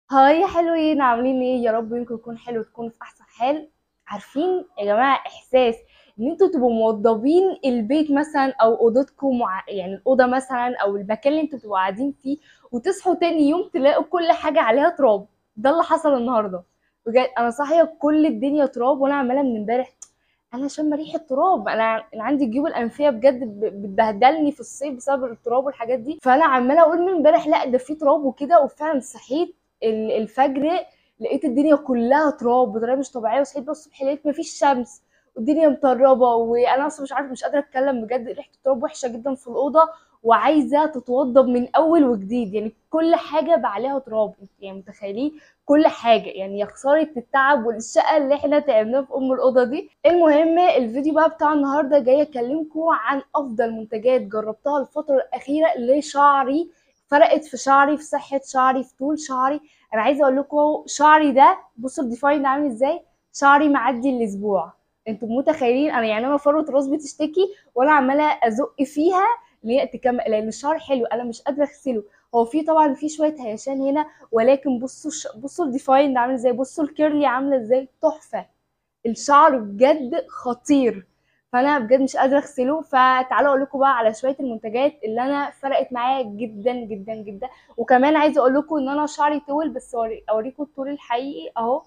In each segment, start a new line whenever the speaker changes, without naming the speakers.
هاي يا حلوين، عاملين ايه؟ يا رب يمكن يكون حلو، تكونوا في احسن حال. عارفين يا جماعه احساس ان انتوا تبقوا موضبين البيت مثلا او اوضتكم يعني الاوضه مثلا او المكان اللي انتوا بتبقوا قاعدين فيه، وتصحوا تاني يوم تلاقوا كل حاجه عليها تراب. ده اللي حصل النهارده. بجد انا صاحيه كل الدنيا تراب، وانا عماله من امبارح انا شامه ريحه تراب. انا عندي الجيوب الانفيه بجد بتبهدلني في الصيف بسبب التراب والحاجات دي. فانا عماله اقول من امبارح لا ده في تراب وكده، وفعلا صحيت الفجر لقيت الدنيا كلها تراب بطريقه مش طبيعيه. وصحيت بقى الصبح لقيت مفيش شمس والدنيا مطربه، وانا اصلا مش عارفه، مش قادره اتكلم. بجد ريحه التراب وحشه جدا في الاوضه، وعايزه تتوضب من اول وجديد. يعني كل حاجه بقى عليها تراب، يعني متخيلين؟ كل حاجه. يعني يا خساره التعب والشقه اللي احنا تعبناه في الاوضه دي. المهم الفيديو بقى بتاع النهارده جاي اكلمكم عن افضل منتجات جربتها الفتره الاخيره لشعري. فرقت في شعري، في صحه شعري، في طول شعري. انا عايزه اقول لكم شعري ده، بصوا الديفاين عامل ازاي. شعري معدي الاسبوع. انتوا متخيلين؟ انا فروه راس بتشتكي وانا عماله ازق فيها ان هي تكمل، لان الشعر حلو انا مش قادره اغسله. هو في طبعا في شويه هيشان هنا، ولكن بصوا بصوا الديفاين عامل ازاي، بصوا الكيرلي عامله ازاي، تحفه. الشعر بجد خطير. فانا بجد مش قادره اغسله. فتعالوا اقول لكم بقى على شويه المنتجات اللي انا فرقت معايا جدا جدا جدا. وكمان عايزه اقول لكم ان انا شعري طول، بس اوريكم الطول الحقيقي اهو.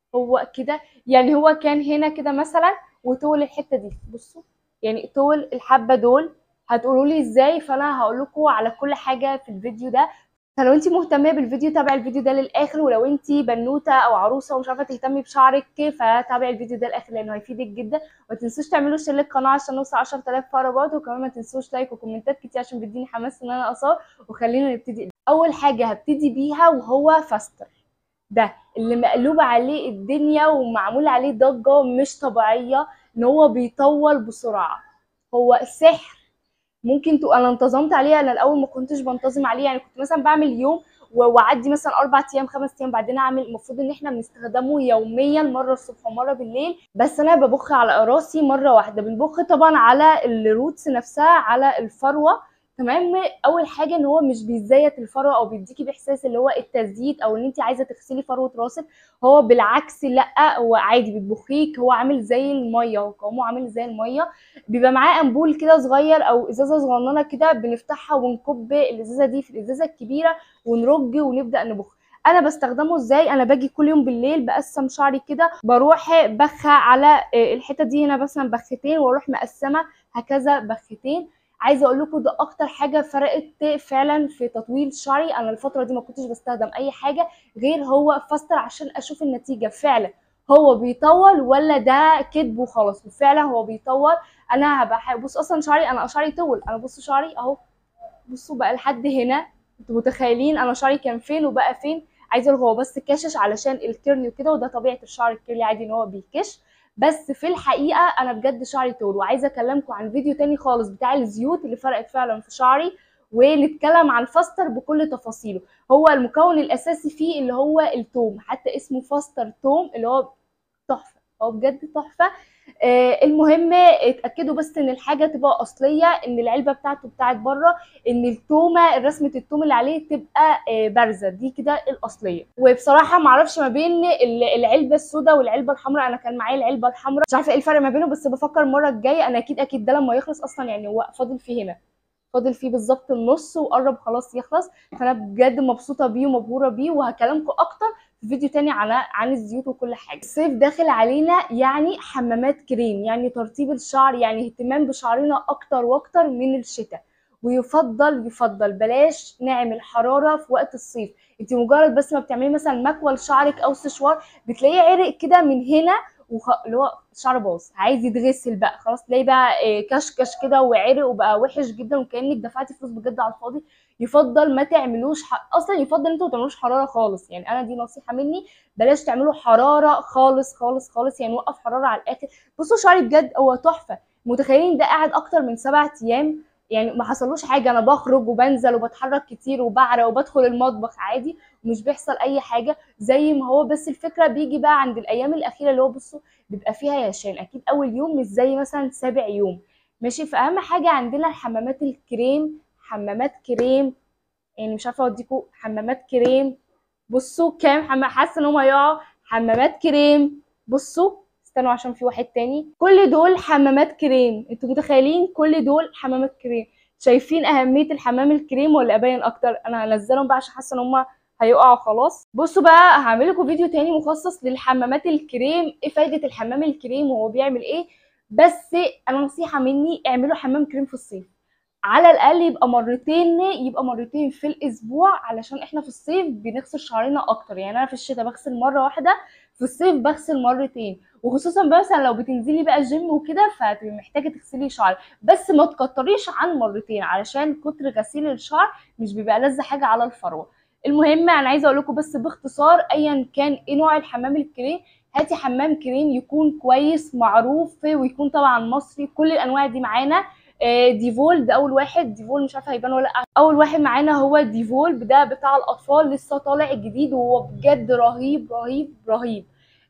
هو كده. يعني هو كان هنا كده مثلا، وطول الحته دي بصوا. يعني طول الحبه دول. هتقولوا لي ازاي؟ فانا هقول لكم على كل حاجه في الفيديو ده. فلو انت مهتمه بالفيديو تابعي الفيديو ده للاخر، ولو انت بنوته او عروسه ومش عارفه تهتمي بشعرك فتابعي الفيديو ده للاخر لانه هيفيدك جدا. وما تنسوش تعملوا شير للقناه عشان نوصل 10000 فولورات، وكمان ما تنسوش لايك وكومنتات كتير عشان بيديني حماس ان انا اصور. وخلينا نبتدي. اول حاجه هبتدي بيها وهو فاستر. ده اللي مقلوب عليه الدنيا ومعمول عليه ضجه مش طبيعيه، ان هو بيطول بسرعه. هو سحر. ممكن انا انتظمت عليه. انا الاول ما كنتش بنتظم عليه، يعني كنت مثلا بعمل يوم واعدي مثلا 4 ايام 5 ايام، بعدين اعمل. المفروض ان احنا بنستخدمه يوميا، مره الصبح ومره بالليل، بس انا ببخ على راسي مره واحده. بنبخ طبعا على الروتس نفسها، على الفروه. تمام. اول حاجه ان هو مش بيزيت الفروه او بيديكي باحساس اللي هو التزييت او ان انت عايزه تغسلي فروه راسك. هو بالعكس، لا هو عادي بتبخيك. هو عامل زي الميه، هو قوامه عامل زي الميه. بيبقى معاه امبول كده صغير او ازازه صغننه كده، بنفتحها ونكب الازازه دي في الازازه الكبيره ونرج ونبدا نبخ. انا بستخدمه ازاي؟ انا باجي كل يوم بالليل بقسم شعري كده، بروح بخه على الحته دي هنا مثلا بختين، واروح مقسمه هكذا بختين. عايزه اقول لكم ده اكتر حاجه فرقت فعلا في تطويل شعري. انا الفتره دي ما كنتش بستخدم اي حاجه غير هو فاستر عشان اشوف النتيجه فعلا. هو بيطول ولا ده كذب وخلاص؟ وفعلا هو بيطول. انا هبقى بص اصلا شعري، انا شعري طول. انا بصوا شعري اهو. بصوا بقى لحد هنا. انتوا متخيلين انا شعري كان فين وبقى فين؟ عايزه اقول هو بس كاشش علشان الكيرلي وكده، وده طبيعه الشعر الكيرلي عادي ان هو بيكش. بس في الحقيقه انا بجد شعري طول. وعايزه اكلمكم عن فيديو تاني خالص بتاع الزيوت اللي فرقت فعلا في شعري، ونتكلم عن فاستر بكل تفاصيله. هو المكون الاساسي فيه اللي هو التوم، حتى اسمه فاستر توم، اللي هو تحفه. هو بجد تحفه. المهم اتاكدوا بس ان الحاجه تبقى اصليه، ان العلبه بتاعته بتاعت بره، ان التومه رسمه التوم اللي عليه تبقى بارزه، دي كده الاصليه. وبصراحه ما اعرفش ما بين العلبه السوداء والعلبه الحمراء. انا كان معايا العلبه الحمراء، مش عارفه ايه الفرق ما بينهم، بس بفكر المره الجايه. انا اكيد ده لما يخلص اصلا، يعني هو فاضل فيه هنا، فاضل فيه بالظبط النص وقرب خلاص يخلص. فانا بجد مبسوطه بيه ومبهوره بيه، وهكلمكم اكتر في فيديو تاني عن الزيوت وكل حاجه. الصيف داخل علينا، يعني حمامات كريم، يعني ترطيب الشعر، يعني اهتمام بشعرنا اكتر واكتر من الشتاء. ويفضل بلاش نعمل حراره في وقت الصيف. انت مجرد بس ما بتعملي مثلا مكوى لشعرك او سشوار، بتلاقيه عرق كده من هنا، اللي هو الشعر باظ عايز يتغسل بقى خلاص، تلاقيه بقى كشكش كده وعرق وبقى وحش جدا، وكانك دفعتي فلوس بجد على الفاضي. يفضل ما تعملوش اصلا يفضل انتوا ما تعملوش حراره خالص. يعني انا دي نصيحه مني، بلاش تعملوا حراره خالص خالص خالص. يعني وقف حراره على الاخر. بصوا شعري بجد هو تحفه. متخيلين ده قاعد اكتر من 7 ايام؟ يعني ما حصلوش حاجه. انا بخرج وبنزل وبتحرك كتير وبعرق وبدخل المطبخ عادي، ومش بيحصل اي حاجه زي ما هو. بس الفكره بيجي بقى عند الايام الاخيره اللي هو بصوا بيبقى فيها يشان. اكيد اول يوم مش زي مثلا سابع يوم. ماشي. فاهم حاجه عندنا الحمامات الكريم. حمامات كريم. يعني مش عارفه اوديكوا حمامات كريم. بصوا كام حاسه ان هم هيقعوا. حمامات كريم، بصوا استنوا عشان في واحد تاني، كل دول حمامات كريم. انتوا متخيلين كل دول حمامات كريم؟ شايفين اهميه الحمام الكريم ولا ابين اكتر؟ انا هنزلهم بقى عشان حاسه ان هم هيقعوا خلاص. بصوا بقى هعمل لكم فيديو تاني مخصص للحمامات الكريم، ايه فايده الحمام الكريم وهو بيعمل ايه. بس انا نصيحه مني، اعملوا حمام كريم في الصيف على الاقل، يبقى مرتين في الاسبوع، علشان احنا في الصيف بنغسل شعرنا اكتر. يعني انا في الشتاء بغسل مره واحده، في الصيف بغسل مرتين. وخصوصا مثلا لو بتنزلي بقى الجيم وكده فهتبقي محتاجه تغسلي شعرك، بس ما تكتريش عن مرتين علشان كتر غسيل الشعر مش بيبقى لذ حاجه على الفروه. المهم انا عايزه اقول لكم بس باختصار، ايا كان ايه نوع الحمام الكريم، هاتي حمام كريم يكون كويس معروف ويكون طبعا مصري. كل الانواع دي معانا. ديفول ده اول واحد، ديفول مش عارفه هيبان ولا لا. اول واحد معانا هو ديفول، ده بتاع الاطفال لسه طالع جديد، وهو بجد رهيب رهيب رهيب.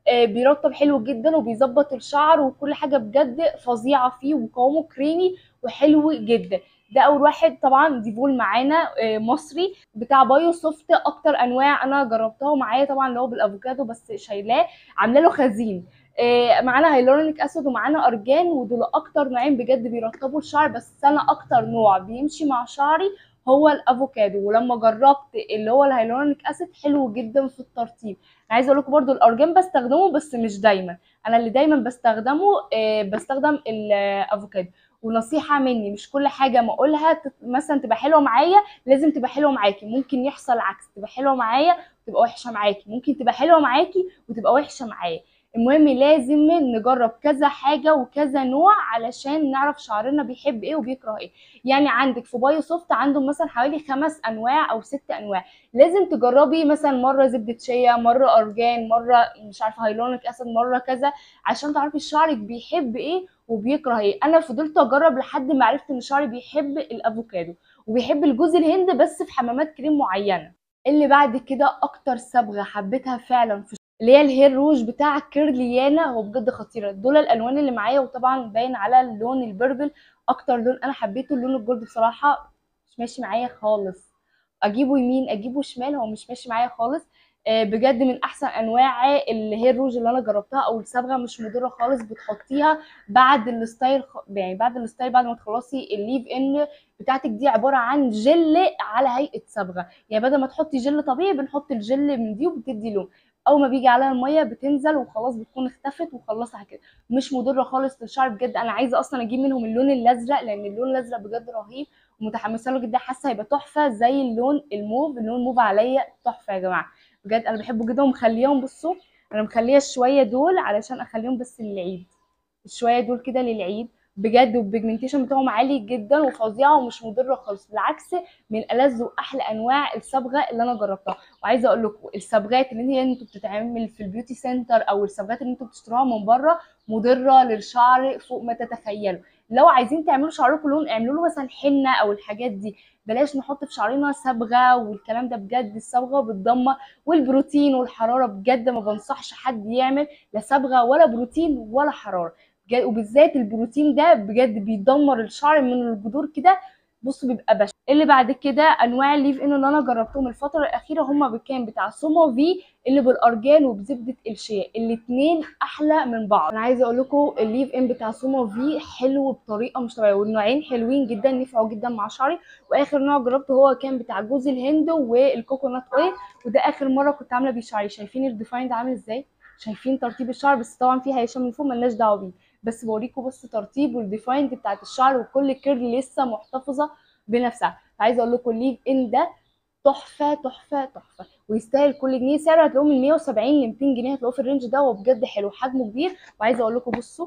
بيرطب حلو جدا وبيظبط الشعر وكل حاجه بجد فظيعه فيه، وقوامه كريمي وحلو جدا. ده اول واحد طبعا ديفول معانا مصري بتاع بايو سوفت. اكتر انواع انا جربتها معايا طبعا اللي هو بالافوكادو، بس شايلاه عامله له خزين. معانا هيلورونيك اسيد ومعانا ارجان، ودول اكتر نوعين بجد بيرطبوا الشعر. بس انا اكتر نوع بيمشي مع شعري هو الافوكادو، ولما جربت اللي هو الهيلورونيك اسيد حلو جدا في الترطيب. انا عايزه اقول لكم برده الارجان بستخدمه بس مش دايما، انا اللي دايما بستخدمه بستخدم الافوكادو. ونصيحه مني، مش كل حاجه ما اقولها مثلا تبقى حلوه معايا لازم تبقى حلوه معاكي. ممكن يحصل عكس، تبقى حلوه معايا وتبقى وحشه معاكي، ممكن تبقى حلوه معاكي وتبقى وحشه معايا. المهم لازم نجرب كذا حاجة وكذا نوع علشان نعرف شعرنا بيحب ايه وبيكره ايه. يعني عندك في بايو سوفت عندهم مثلا حوالي 5 انواع او 6 انواع، لازم تجربي مثلا مرة زبدة شيا، مرة ارجان، مرة مش عارفة هيلونيك اسيد، مرة كذا، عشان تعرفي شعرك بيحب ايه وبيكره ايه. انا فضلت اجرب لحد ما عرفت ان شعري بيحب الافوكادو وبيحب الجوز الهند، بس في حمامات كريم معينة. اللي بعد كده اكتر صبغة حبيتها فعلا في اللي هي الهير روج بتاع كيرليانا، هو بجد خطيره. دول الالوان اللي معايا، وطبعا باين على اللون البربل. اكتر لون انا حبيته اللون الجولد بصراحه، مش ماشي معايا خالص. اجيبه يمين اجيبه شمال هو مش ماشي معايا خالص. بجد من احسن انواع الهير روج اللي انا جربتها، او الصبغه مش مضره خالص. بتحطيها بعد الستايل يعني بعد الستايل بعد ما تخلصي الليف ان بتاعتك دي، عباره عن جل على هيئه صبغه. يعني بدل ما تحطي جل طبيعي بنحط الجل من دي وبتدي لون. اول ما بيجي عليها الميه بتنزل وخلاص بتكون اختفت وخلصها كده. مش مضره خالص للشعر بجد. انا عايزه اصلا اجيب منهم اللون الازرق، لان اللون الازرق بجد رهيب ومتحمسه له جدا. حاسه هيبقى تحفه زي اللون الموف. اللون الموف عليا تحفه يا جماعه، بجد انا بحبه جدا. ومخليهم بصوا، انا مخليه شويه دول علشان اخليهم بس للعيد، شويه دول كده للعيد. بجد والبيجمنتيشن بتاعهم عالي جدا وفظيعه ومش مضره خالص، بالعكس من ألذ واحلى انواع الصبغه اللي انا جربتها. وعايزه اقول لكم الصبغات اللي هي انتوا بتتعمل في البيوتي سنتر او الصبغات اللي انتوا بتشتروها من بره مضره للشعر فوق ما تتخيلوا. لو عايزين تعملوا شعركم لون اعملوا له مثلا حنه او الحاجات دي، بلاش نحط في شعرنا صبغه والكلام ده. بجد الصبغه بتدمر، والبروتين والحراره بجد ما بنصحش حد يعمل لا صبغه ولا بروتين ولا حراره. وبالذات البروتين ده بجد بيدمر الشعر من الجذور كده. بصوا بيبقى بشع. اللي بعد كده انواع الليف ان اللي انا جربتهم الفتره الاخيره هما بكام بتاع سوما في اللي بالارجان وبزبده الشيا. الاثنين احلى من بعض. انا عايزه اقول لكم الليف ان بتاع سوما في حلو بطريقه مش طبيعيه، والنوعين حلوين جدا نفعوا جدا مع شعري. واخر نوع جربته هو كان بتاع جوز الهند والكوكونات اويل، وده اخر مره كنت عامله بيه شعري. شايفين الديفايند عامل ازاي؟ شايفين ترطيب الشعر؟ بس طبعا فيه هيشان من فوق ملناش دعوه بيه، بس بوريكم بس ترطيب والديفايند بتاعت الشعر، وكل كيرل لسه محتفظه بنفسها. عايزه اقول لكم الليف ان ده تحفه تحفه تحفه، ويستاهل كل جنيه. سعره هتلاقوه من 170 ل 200 جنيه، هتلاقوه في الرينج ده. وبجد حلو، حجمه كبير. وعايزه اقول لكم بصوا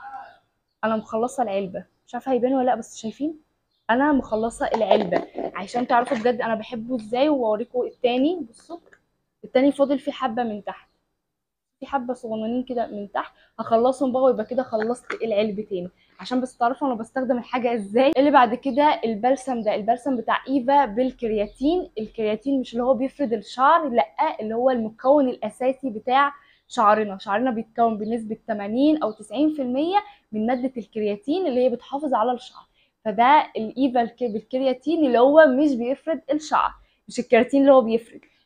انا مخلصه العلبه، مش عارفه هيبان ولا لا بس شايفين انا مخلصه العلبه عشان تعرفوا بجد انا بحبه ازاي. واوريكم التاني، بصوا التاني فاضل فيه حبه من تحت، في حبه صغننين كده من تحت. هخلصهم بقى ويبقى كده خلصت العلبتين، عشان بس تعرفوا انا بستخدم الحاجه ازاي. اللي بعد كده البلسم، ده البلسم بتاع ايفا بالكرياتين. الكرياتين مش اللي هو بيفرد الشعر، لا، اللي هو المكون الاساسي بتاع شعرنا. شعرنا بيتكون بنسبه 80 او 90% من ماده الكرياتين اللي هي بتحافظ على الشعر. فده الايفا بالكرياتين اللي هو مش بيفرد الشعر، مش الكرياتين اللي هو بيفرد.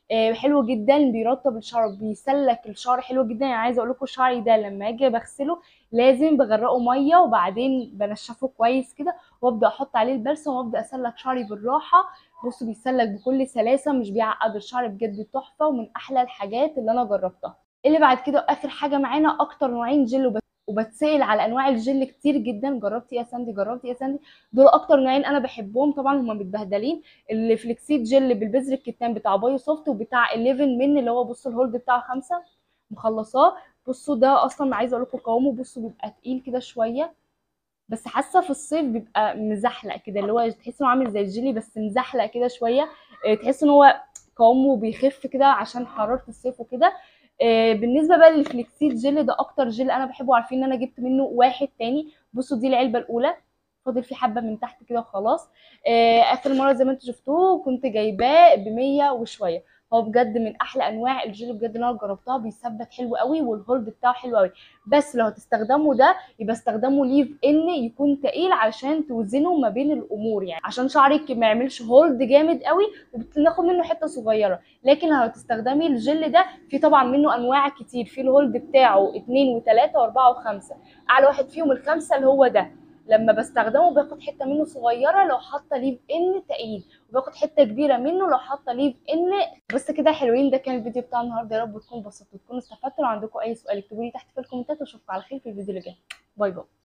حلو جدا، بيرطب الشعر، بيسلك الشعر حلو جدا. يعني عايزه اقول لكم شعري ده لما اجي بغسله لازم بغرقه ميه وبعدين بنشفه كويس كده، وابدا احط عليه البلسم وابدا اسلك شعري بالراحه. بصوا بيسلك بكل سلاسه، مش بيعقد الشعر، بجد تحفه ومن احلى الحاجات اللي انا جربتها. اللي بعد كده اخر حاجه معانا اكتر نوعين جل، وبتسال على انواع الجل كتير جدا. جربتي ايه يا ساندي؟ جربتي ايه يا ساندي؟ دول اكتر نوعين انا بحبهم، طبعا هما متبهدلين. الفليكسيد جل بالبذر الكتان بتاع بايو سوفت، وبتاع 11 من اللي هو بصوا الهولد بتاعه 5، مخلصاه. بصوا ده اصلا عايزه اقول لكم قوامه، بصوا بيبقى تقيل كده شويه، بس حاسه في الصيف بيبقى مزحلق كده، اللي هو تحس انه عامل زي الجيلي بس مزحلق كده شويه. تحس ان هو قوامه بيخف كده عشان حراره الصيف وكده. بالنسبه بقى للفليكسيد جل، ده اكتر جل انا بحبه. عارفين ان انا جبت منه واحد تاني، بصوا دي العلبه الاولى، فاضل فيه حبه من تحت كده وخلاص. اخر مره زي ما انتم شفتوه كنت جايباه ب 100 وشويه. هو بجد من احلى انواع الجل بجد اللي انا جربتها، بيثبت حلو قوي والهولد بتاعه حلو قوي. بس لو هتستخدموا ده يبقى استخدموا ليف ان يكون تقيل علشان توزنوا ما بين الامور، يعني عشان شعرك ما يعملش هولد جامد قوي وبناخد منه حته صغيره. لكن لو هتستخدمي الجل ده، في طبعا منه انواع كتير، في الهولد بتاعه 2 و3 و4 و5. اعلى واحد فيهم الخمسه اللي هو ده. لما بستخدمه باخد حته منه صغيره لو حاطه ليف ان تقيل، وباخد حته كبيره منه لو حاطه ليف ان. بس كده حلوين، ده كان الفيديو بتاع النهارده، يا رب تكونوا اتبسطتوا وتكونوا استفدتوا. لو عندكم اي سؤال اكتبوا لي تحت في الكومنتات، واشوفكم على خير في الفيديو اللي جاي. باي باي.